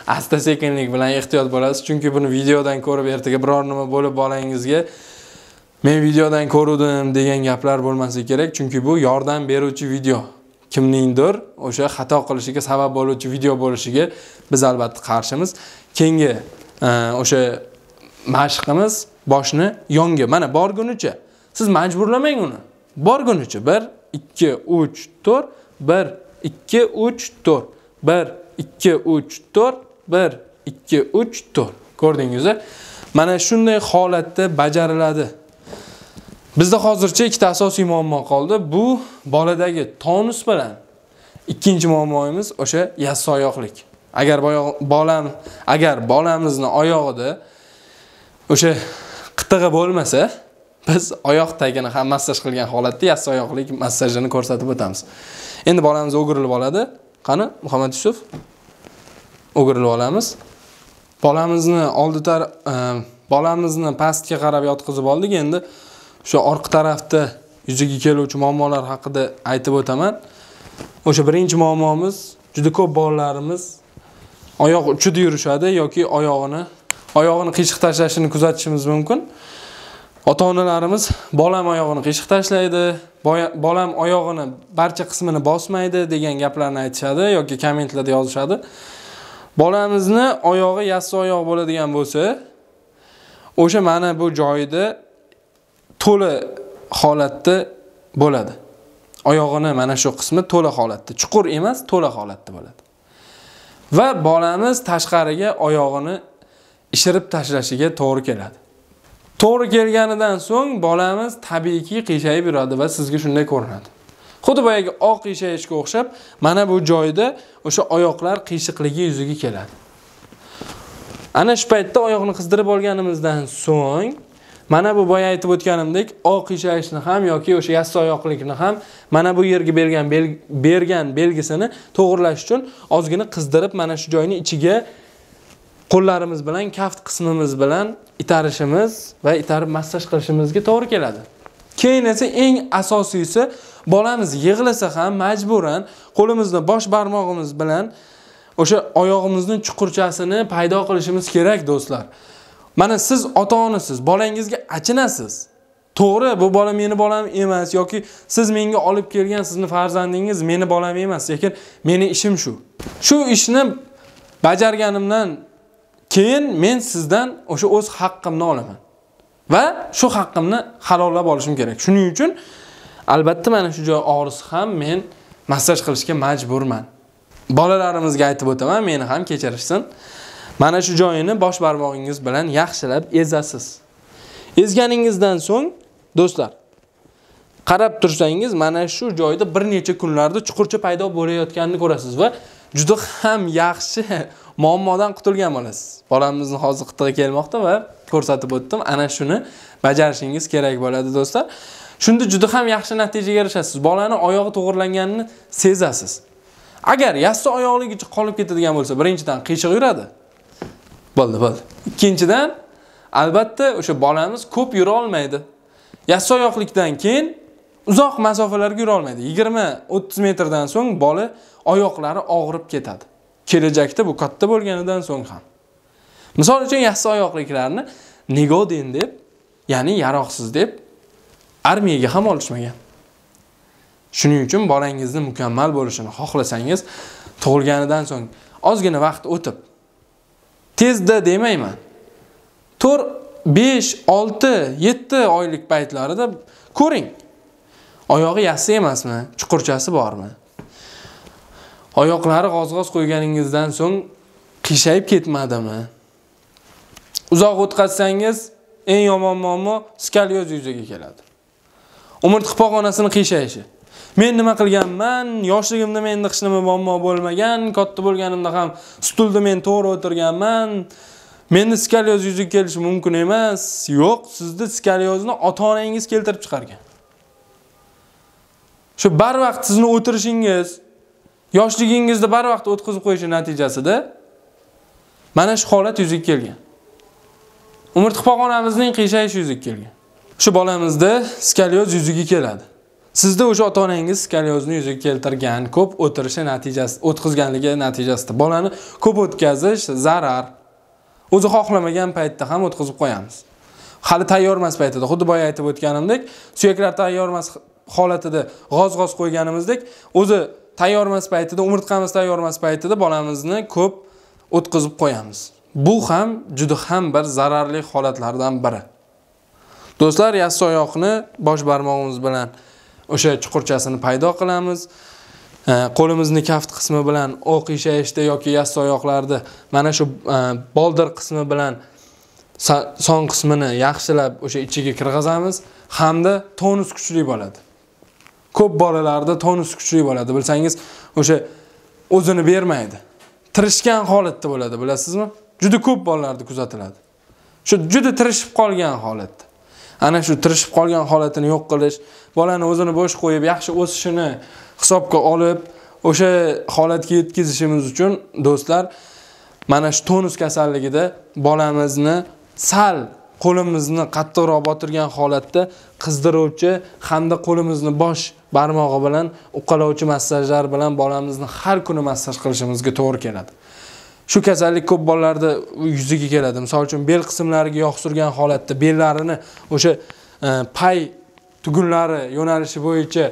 asta sekinlik bilan ehtiyot bo'lasiz, chunki buni videodan ko'rib ertaga biror nima bo'lib bolangizga men videodan ko'rdim degan gaplar bo'lmasa kerak, chunki bu yordam beruvchi video. Kimningdir o'sha xato qilishiga sabab bo'luvchi video bo'lishiga biz albatta qarshimiz. Keyingi o'sha mashqimiz boshni yonga, mana borgunicha. Siz majburlamang uni. Borgunicha bir, ikki, uch, to'rt, bir, ikki, uch, to'rt, bir, ikki, uch, to'rt, bir, ikki, uch, to'rt. Ko'rdingizmi? Mana shunday holatda bajariladi. Bizda hozircha ikkita asosiy muammo qoldi. Bu boladagi tonus bilan ikkinchi muammoimiz o'sha yassi oyoqlik. Agar bolam agar bolamizni oyog'ida o'sha qitig'i bo'lmasa, biz oyoq tagini ham massaj qilgan holatda yassi oyoqlik massajini ko'rsatib o'tamiz. Endi bolamiz o'girilib oladi. Qani, Muhammad Yusuf? O'girilib olamiz. Bolamizni oldi taraf bolamizni pastga qarab yotqizib oldik. Endi o'sha orqa tarafda yuzaga keluvchi muammolar haqida aytib o'taman. O'sha birinchi muammomiz, juda ko'p bolalarimiz oyoq uchida yurishadi yoki oyog'ini oyog'ini qiyshiq tashlashini kuzatishimiz mumkin. Ota-onalarimiz bolam oyog'ini qiyshiq tashlaydi, bolam oyog'ini barcha qismini bosmaydi degan gaplarni aytishadi yoki kommentlarda yozishadi. Bolamizni oyog'i yassi oyoq bo'ladigan bo'lsa, o'sha mana bu joyida to'la holatda bo'ladi. Oyog'ini mana shu qismi to'la holatda, chuqur emas, to'la holatda bo'ladi. Va bolamiz tashqariga oyog'ini ishirib tashlashiga to'g'ri keladi. To'g'ri kelganidan so'ng bolamiz tabiiyki qiyshayib yuradi va sizga shunday ko'rinadi. Xuddi boyagi oq qiyshayishga o'xshab, mana bu joyda o'sha oyoqlar qiyshiqligi yuzaga keladi. Ana shu paytda oyoqni qizdirib olganimizdan so'ng mana bu boya aytib o'tganimdek oq qiyshayishni ham yoki o'sha yassi oyoqlikni ham mana bu yerga bergan bergan belgisini to'g'irlash uchun ozgina qizdirib mana shu joyning ichiga qo'llarimiz bilan, kaft qismimiz bilan itarishimiz va itarib massaj qilishimizga to'g'ri keladi. Keyin esa eng asosiysi, bolamiz yig'lasa ham majburan qo'limizni bosh barmog'imiz bilan o'sha oyog'imizning chuqurchasini paydo qilishimiz kerak, do'stlar. Mana siz ota-onasiz, bolangizga achinasiz. To'g'ri, bu bola meni bolam emas yoki siz menga olib kelgan sizni farzandingiz meni bolam emas, lekin meni ishim shu. Shu ishni bajarganimdan keyin men sizdan o'sha o'z haqqimni olaman va shu haqqimni halollab olishim kerak. Shuning uchun albatta mana shu joy og'risi ham men massaj qilishga majburman. Bolalarimizga aytib o'taman, meni ham kechirishsin. Mana shu joyini bosh barmog'ingiz bilan yaxshilab ezasiz. Ezganingizdan so'ng, do'stlar, qarab tursangiz, mana shu joyda bir necha kunlarda chuqurcha paydo bo'layotganini ko'rasiz va juda ham yaxshi muammodan qutulgan bo'lasiz. Bolamizning hozir qitig'i kelmoqda va ko'rsatib o'tdim. Ana shuni bajarishingiz kerak bo'ladi, do'stlar. Shunda juda ham yaxshi natijaga erishasiz. Bolani oyog'i to'g'irlanganini sezasiz. Agar yassi oyoqligicha qolib ketadigan bo'lsa, birinchidan qiyshiq yuradi. Bo'ldi, bo'ldi. Ikkinchidan, albatta o'sha bolamiz ko'p yura olmaydi. Yassi oyoqlikdan keyin uzoq masofalarga yura olmaydi. yigirma o'ttiz metrdan so'ng bola oyoqlari og'rib ketadi. Kelajakda bu katta bo'lganidan so'ng ham. Misol uchun yassi oyoqliklarni negodin deb, ya'ni yaroqsiz deb armiyaga ham olishmagan. Shuning uchun bolangizni mukammal bo'lishini xohlasangiz, tug'ilganidan so'ng ozgina vaqt o'tib, tezda demayman, to'rt, besh, olti, yetti oylik paytlarida ko'ring. Oyog'i yassi emasmi? Chuqurchasi bormi? Oyoqlari g'oz-g'oz qo'yganingizdan so'ng qiyshayib ketmadimi? Uzoq o'tkazsangiz, eng yomon muammo skalyoz yuzaga keladi. Umurtqa pog'onasini qiyshayishi. Men nima qilganman? Yoshligimda menda hech nima muammo bo'lmagan, katta bo'lganimda ham stulda men to'g'ri o'tirganman. Menda skalyoz yuzaga kelishi mumkin emas. Yo'q, sizda skalyozni ota-onangiz keltirib chiqargan. Shu barvaqt sizni o'tirishingiz, yoshligingizda barvaqt o'tkazib qo'yishi natijasida mana shu holat yuzaga kelgan. Umurtqa pog'onamizning qiyshayishi yuzaga kelgan. Shu bolamizda skalyoz yuzaga keladi. Sizda o'sha ota-onangiz skoliozni yuzaga keltirgan, ko'p o'tirishi natijasi, o'tkazganligi natijasida bolani ko'p o'tkazish zarar. O'zi xohlamagan paytda ham o'tkazib qo'yamiz. Hali tayyor emas paytida, xuddi boya aytib o'tganimdek, suyaklar tayyor emas holatida g'oz-g'oz qo'yganimizdek, o'zi tayyor emas paytida, umurtqamiz tayyor emas paytida bolamizni ko'p o'tkazib qo'yamiz. Bu ham juda ham bir zararli holatlardan biri. Do'stlar, yassi oyoqni bosh barmog'imiz bilan o'sha chuqurchasini paydo qilamiz. Qo'limizni kaft qismi bilan o'q ishayishda yoki yassi oyoqlarda mana shu boldir qismi bilan son qismini yaxshilab o'sha ichiga kirgizamiz hamda tonus kuchli bo'ladi. Ko'p bolalarda tonus kuchli bo'ladi. Bilsangiz, o'sha o'zini bermaydi. Tirishgan holatda bo'ladi, bilasizmi? Juda ko'p bolalarda kuzatiladi. Shu juda tirishib qolgan holatda. Ana shu tirishib qolgan holatini yo'q qilish, bolani o'zini bo'sh qo'yib yaxshi o'sishini hisobga olib, o'sha holatga yetkazishimiz uchun do'stlar, mana shu tonus kasalligida bolamizni sal qo'limizni qattiqroq botirgan holatda qizdiruvchi hamda qo'limizni bosh barmog'i bilan uqalovchi massajlar bilan bolamizni har kuni massaj qilishimizga to'g'ri keladi. Shu kasallik ko'p bolalarda yuzaga keladi. Misol uchun bel qismlariga yog' surgan holatda bellarini o'sha pay tugunlari yo'nalishi bo'yicha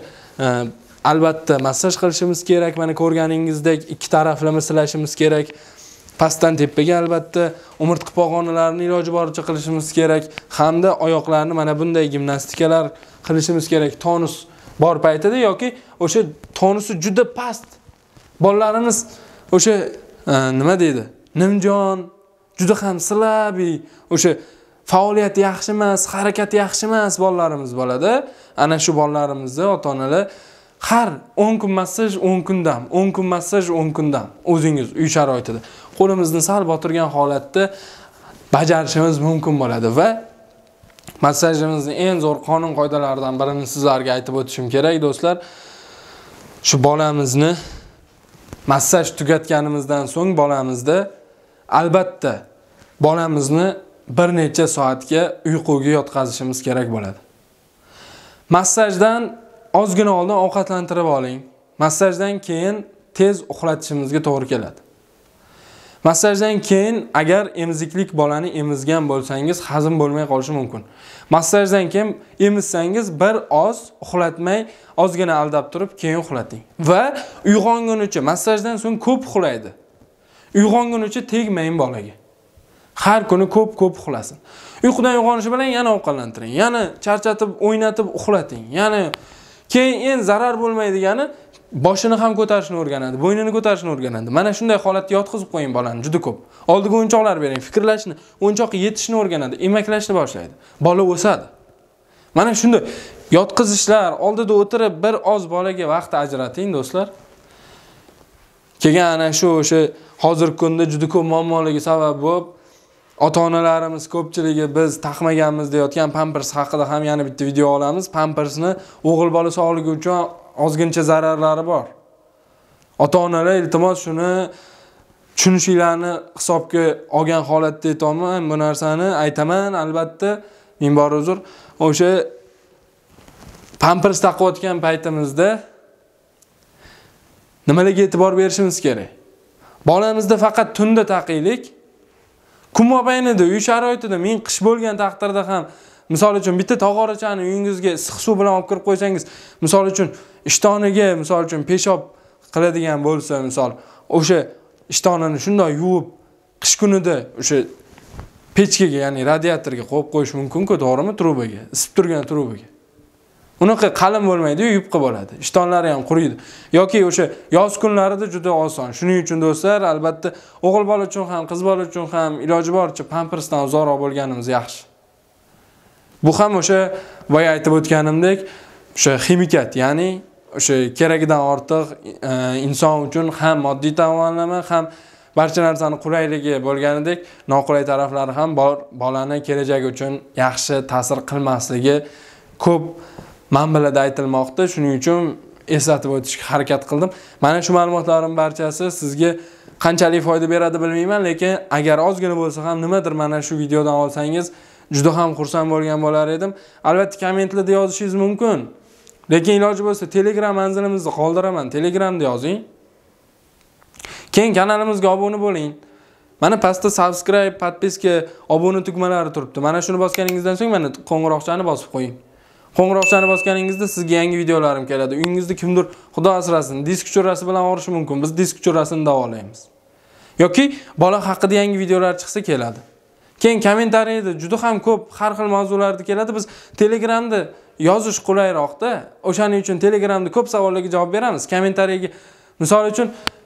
albatta massaj qilishimiz kerak. Mana ko'rganingizdek ikki taraflama silashimiz kerak. Pastdan tepaga albatta umurtqa pog'onalarini iloji boricha qilishimiz kerak. Hamda oyoqlarni mana bunday gimnastikalar qilishimiz kerak. Tonus bor paytida yoki o'sha tonusi juda past bolalarimiz o'sha nima deydi? Nimjon, juda ham silabiy, o'sha faoliyati yaxshi emas, harakati yaxshi emas bolalarimiz bo'ladi. Ana shu bolalarimizni ota-onalar har o'n kun massaj, o'n kun dam, o'n kun massaj, o'n kun dam o'zingiz uy sharoitida qo'limizni sal botirgan holatda bajarishimiz mumkin bo'ladi va massajimizning eng zo'r qonun qoidalaridan birini sizlarga aytib o'tishim kerak, do'stlar. Shu bolamizni massaj tugatganimizdan so'ng bolamizda albatta bolamizni bir necha soatga uyquga yotqazishimiz kerak bo'ladi. Massajdan ozgina oldin ovqatlantirib oling. Massajdan keyin tez uxlatishimizga to'g'ri keladi. Massajdan keyin agar emiziklik bolani emizgan bo'lsangiz, hazm bo'lmay qolishi mumkin. Massajdan keyin emizsangiz bir oz uxlatmay, ozgina aldab turib keyin uxlating. Va uyg'ongunicha massajdan so'ng ko'p uxlaydi. Uyg'ongunicha tegmang bolaga. Har kuni ko'p-ko'p uxlasin. Uyqudan uyg'onishi bilan yana ovqatlantiring. Yana charchatib, o'ynatib uxlating. Yana keyin eng zarar bo'lmaydigani boshini ham ko'tarishni o'rganadi, bo'ynini ko'tarishni o'rganadi. Mana shunday holatga yotqizib qo'ying bolani juda ko'p. Oldiga o'yinchoqlar bering, fikrlashni, o'yinchoqqa yetishni o'rganadi, emaklashni boshlaydi. Bola o'sadi. Mana shunday yotqizishlar, oldida o'tirib bir oz bolaga vaqt ajrating, do'stlar. Keyin ana shu o'sha hozirgi kunda juda ko'p muammolarga sabab bo'lib, ota-onalarimiz ko'pchiligi biz taqmaganmiz deyotgan pampers haqida ham yana bitta video olamiz. Pampersni o'g'il bola sog'ligi uchun ozgincha zararlari bor. Ota-onalar iltimos shuni tushunishinglarni hisobga olgan holatda aytaman, bu narsani aytaman, albatta, men bor uzr. O'sha pampers taqayotgan paytimizda nimalarga e'tibor berishimiz kerak? Bolamizda faqat tunda taqaylik. Kun mobaynida uy sharoitida men qish bo'lgan taqdirda ham misol uchun bitta tog'orachani uyingizga issiq suv bilan olib kirib qo'ysangiz, misol uchun ishtoniga, misol uchun peshob qiladigan bo'lsa, misol o'sha ishtonini shunday yuvib qish kunida o'sha pechkaga, ya'ni radiatorga qo'yib qo'yish mumkin-ku, to'g'rimi? Trubaga, isib turgan trubaga. Unaqa qalin bo'lmaydi, yupqa bo'ladi. Ishtonlari ham quriydi. Yoki o'sha yoz kunlarida juda oson. Shuning uchun do'stlar, albatta o'g'il bola uchun ham, qiz bola uchun ham iloji boricha pampersdan uzoqroq bo'lganimiz yaxshi. Bu ham o'sha boya aytib o'tganimdek, o'sha ximikat, ya'ni o'sha keragidan ortiq inson uchun ham moddiy tomonlama, ham barcha narsani qulayligi bo'lganidek, noqulay taraflari ham bor. Bolani kelajagi uchun yaxshi ta'sir qilmasligi ko'p manbalarda aytilmoqda. Shuning uchun eslatib o'tishga harakat qildim. Mana shu ma'lumotlarim barchasi sizga qanchalik foyda beradi bilmayman, lekin agar ozgina bo'lsa ham nimadir mana shu videodan olsangiz, juda ham xursand bo'lgan bo'lar edim. Albatta kommentlarda yozishingiz mumkin. Lekin iloji bo'lsa Telegram manzilimizni qoldiraman. Telegramda yozing. Keyin kanalimizga obuna bo'ling. Mana pastda subscribe, podpiska, obuna tugmalari turibdi. Mana shuni bosganingizdan so'ng mana qo'ng'iroqchani bosib qo'ying. Qo'ng'iroqchani bosganingizda sizga yangi videolarim keladi. Uyingizda kimdir Xudo asrasin, disk uchurasi bilan og'rishi mumkin. Biz disk uchurasini davolaymiz. Yoki bola haqida yangi videolar chiqsa keladi. Keyin kommentariyada juda ham ko'p har xil mavzularda keladi. Biz Telegramda yozish qulayroqda. O'shaning uchun Telegramda ko'p savollarga javob beramiz. Kommentariyaga misol uchun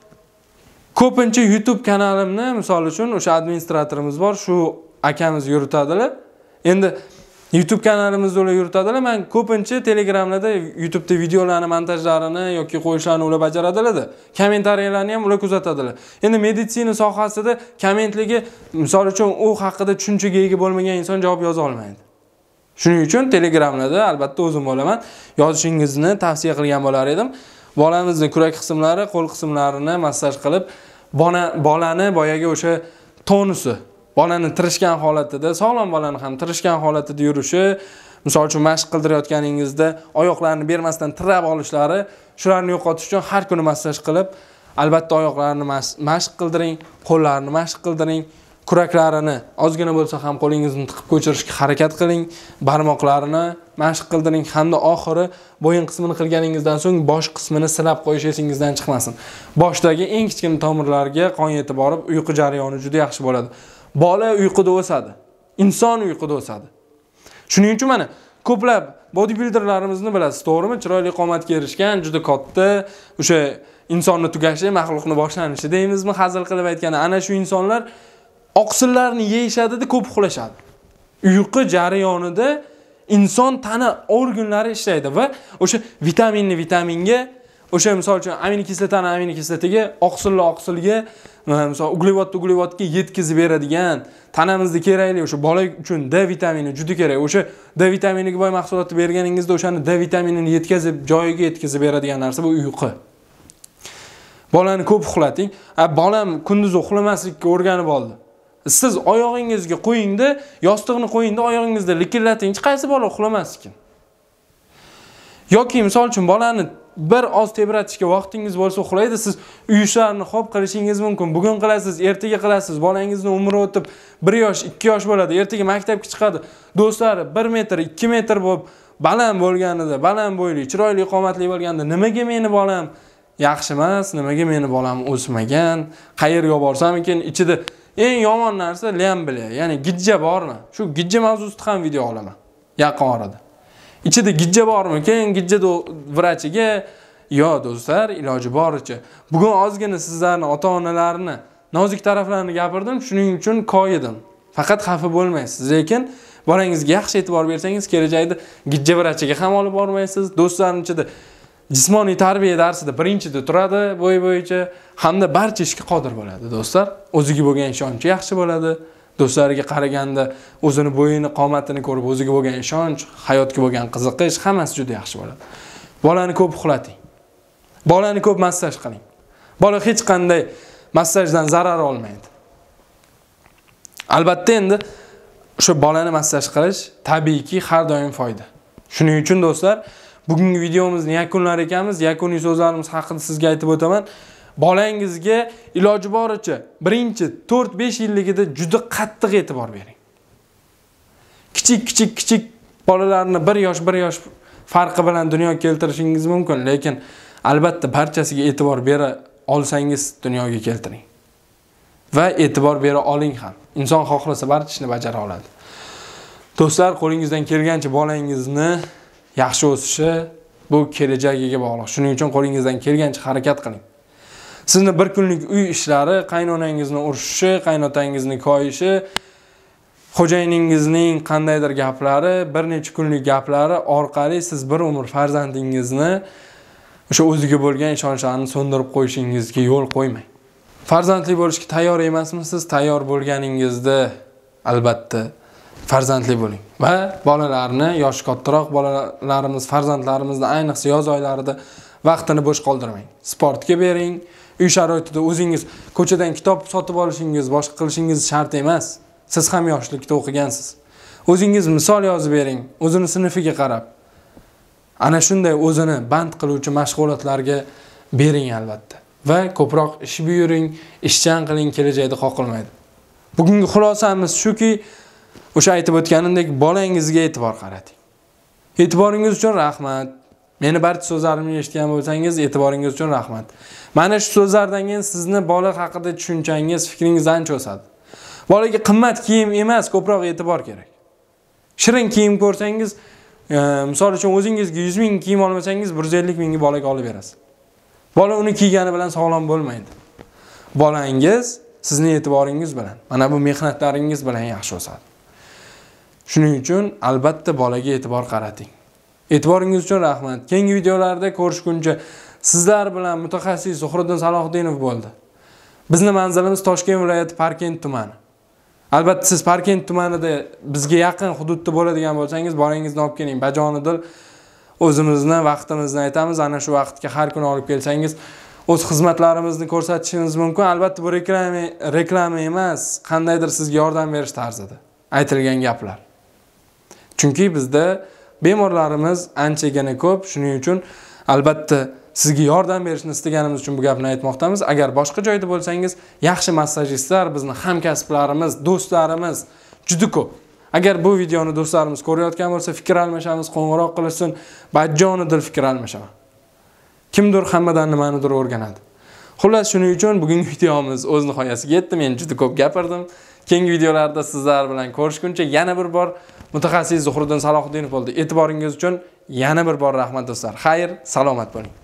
ko'pincha YouTube kanalimni misol uchun o'sha administratorimiz bor, shu akamiz yuritadilar. Endi YouTube kanalimizni ular yuritadilar. Men ko'pincha Telegramda YouTube'da videolarni montajlarini yoki qo'yishlarni ular bajaradilar. Kommentariyalarni ham ular kuzatadilar. Endi meditsina sohasida kommentligi misol uchun u haqida tushunchaga ega bo'lmagan inson javob yoza olmaydi. Shuning uchun Telegramda albatta o'zim bo'laman. Yozishingizni tavsiya qilgan bo'lar edim. Bolamizning kurak qismlari, qo'l qismlarini massaj qilib, bolani boyaga o'sha tonusi, bolani tirishgan holatida, sog'lom bolani ham tirishgan holatida yurishi, misol uchun mashq qildirayotganingizda oyoqlarni bermasdan tirab olishlari, shularni yo'qotish uchun har kuni massaj qilib, albatta oyoqlarni mashq qildiring, qo'llarni mashq qildiring, kuraklarini ozgina bo'lsa ham qo'lingizni tiqib ko'chirishga harakat qiling, barmoqlarini mashq qildiring hamda oxiri bo'yin qismini qilganingizdan so'ng bosh qismini silab qo'yish esingizdan chiqmasin. Boshdagi eng kichkina tomirlarga qon yetib borib, uyqu jarayoni juda yaxshi bo'ladi. Bola uyquda o'sadi, inson uyquda o'sadi. Shuning uchun mana ko'plab bodybuilderlarimizni bilasiz, to'g'rimi? Chiroyli qomatga erishgan, juda katta, o'sha insonni tugashi, maxluqni boshlanishi deymizmi, hazil qilib aytganda, ana shu insonlar oqsillarni yeyishadi-da, ko'p uxlashadi. Uyqu jarayonida inson tana organlari ishlaydi va o'sha vitaminni vitaminga, o'sha misol uchun aminokislotani aminokislotaga, oqsilni oqsilga, misol uglevodni uglevodga yetkazib beradigan, tanamizda kerakli o'sha bola uchun D vitamini juda kerak. O'sha D vitaminiga boy mahsulotni berganingizda o'shani D vitaminini yetkazib, joyiga yetkazib beradigan narsa bu uyqu. Bolani ko'p uxlating. Bolam kunduz uxlamaslikka o'rganib oldi. Siz oyog'ingizga qo'yingda, yostiqni qo'yingda, oyog'ingizda likillating. Qaysi bola uxlamas ekan? Yoki misol uchun bolani bir oz tebratishga vaqtingiz bo'lsa uxlaydi, siz uy ishlarini xo'p qilishingiz mumkin. Bugun qilasiz, ertaga qilasiz. Bolangizni umri o'tib bir yosh, ikki yosh bo'ladi. Ertaga maktabga chiqadi. Do'stlari bir metr, ikki metr bo'lib, baland bo'lganida, baland bo'yli, chiroyli qomatli bo'lganda, nimaga meni bolam yaxshi emas, nimaga meni bolam o'smagan, qayerga borsam ekan, ichida eng yomon narsa lyambli, ya'ni gijja bormi? Shu gijja mavzusida ham video olaman yaqin orada. Ichida gijja bormi? Keyin gijja vrachiga, yo do'stlar, iloji boricha. Bugun ozgina sizlarni ota-onalarni nozik taraflarini gapirdim, shuning uchun koyidim. Faqat xafa bo'lmaysiz, lekin bolangizga yaxshi e'tibor bersangiz, kelajakda gijja vrachiga ham olib bormaysiz. Do'stlarning ichida jismoniy tarbiya darsida birinchida turadi bo'y bo'yicha, hamda barcha ishga qodir bo'ladi, do'stlar. O'ziga bo'lgan ishonchi yaxshi bo'ladi. Do'stlariga qaraganda o'zini bo'yini, qomatini ko'rib o'ziga bo'lgan ishonch, hayotga bo'lgan qiziqish, hammasi juda yaxshi bo'ladi. Bolani ko'p uxlating. Bolani ko'p massaj qiling. Bola hech qanday massajdan zarar olmaydi. Albatta endi o'sha bolani massaj qilish tabiiyki har doim foyda. Shuning uchun do'stlar, bugungi videomizni yakunlar ekanmiz. Yakuniy so'zlarimiz haqida sizga aytib o'taman. Bolangizga iloji boricha birinchi to'rt besh yilligida juda qattiq e'tibor bering. Kichik-kichik kichik bolalarni bir yosh bir yosh farqi bilan dunyoga keltirishingiz mumkin, lekin albatta barchasiga e'tibor bera olsangiz dunyoga keltiring. Va e'tibor bera oling ham. Inson xohlasa barcha ishni bajara oladi. Do'stlar, qo'lingizdan kelgancha bolangizni yaxshi o'sishi bu kelajagiga bog'liq. Shuning uchun qo'lingizdan kelgancha harakat qiling. Sizni bir kunlik uy ishlari, qaynonangizni urishishi, qaynotangizni koyishi, xo'jayiningizning qandaydir gaplari, bir necha kunlik gaplari orqali siz bir umr farzandingizni o'sha o'ziga bo'lgan ishonchlarini so'ndirib qo'yishingizga yo'l qo'ymang. Farzandli bo'lishga tayyor emasmisiz? Tayyor bo'lganingizda albatta farzandli bo'ling va bolalarni, yoshi kattaroq bolalarimiz, farzandlarimizni ayniqsa yoz oylarida vaqtini bo'sh qoldirmang. Sportga bering. Uy sharoitida o'zingiz ko'chadan kitob sotib olishingiz, boshqa qilishingiz shart emas. Siz ham yoshlikda o'qigansiz. O'zingiz misol yozib bering, o'zini sinfiga qarab. ana shunday o'zini band qiluvchi mashg'ulotlarga bering albatta. Va ko'proq ish buyuring, ishchan qiling, kelajakda qoqilmaydi. Bugungi xulosamiz shuki, o'sha aytib o'tganimdek bolangizga e'tibor qarating. E'tiboringiz uchun rahmat. Meni barcha so'zlarimni eshitgan bo'lsangiz, e'tiboringiz uchun rahmat. Mana shu so'zlardan keyin sizni bola haqida tushunchangiz, fikringiz ancha o'sadi. Bolaga qimmat kiyim emas, ko'proq e'tibor kerak. Shirin kiyim ko'rsangiz, e, misol uchun o'zingizga yuz ming kiyim olmasangiz, bir yuz ellik mingga bolaga olib berasiz. Bola uni kiygani bilan sog'lom bo'lmaydi. Bolangiz sizning e'tiboringiz bilan, mana bu mehnatlaringiz bilan yaxshi o'sadi. Shuning uchun albatta bolaga e'tibor qarating. E'tiboringiz uchun rahmat. Keyingi videolarda ko'rishguncha sizlar bilan mutaxassis Zuhriddin Salohiddinov bo'ldi. Bizning manzilimiz Toshkent viloyati Parkent tumani. Albatta siz Parkent tumanida bizga yaqin hududda bo'ladigan bo'lsangiz, bolangizni olib keling. Bajonidil o'zimizni vaqtimizni aytamiz. Ana shu vaqtga har kuni olib kelsangiz, o'z xizmatlarimizni ko'rsatishimiz mumkin. Albatta bu reklama reklama emas, qandaydir sizga yordam berish tarzida aytilgan gaplar. Chunki bizda bemorlarimiz anchagina ko'p, shuning uchun albatta sizga yordam berishni istaganimiz uchun bu gapni aytmoqdamiz. Agar boshqa joyda bo'lsangiz, yaxshi massajistlar, bizning hamkasblarimiz, do'stlarimiz juda ko'p. Agar bu videoni do'stlarimiz ko'rayotgan bo'lsa, fikr almashamiz, qo'ng'iroq qilishsin, bajonidil fikr almashaman. Kimdir hammadan nimanidir o'rganadi. Xullas, shuning uchun bugungi videomiz o'z nihoyasiga yetdi. Men juda ko'p gapirdim. Keyingi videolarda sizlar bilan ko'rishguncha yana bir bor mutaxassis Zuhriddin Salohiddinov bo'ldi. E'tiboringiz uchun yana bir bor rahmat do'stlar. Xayr, salomat bo'ling.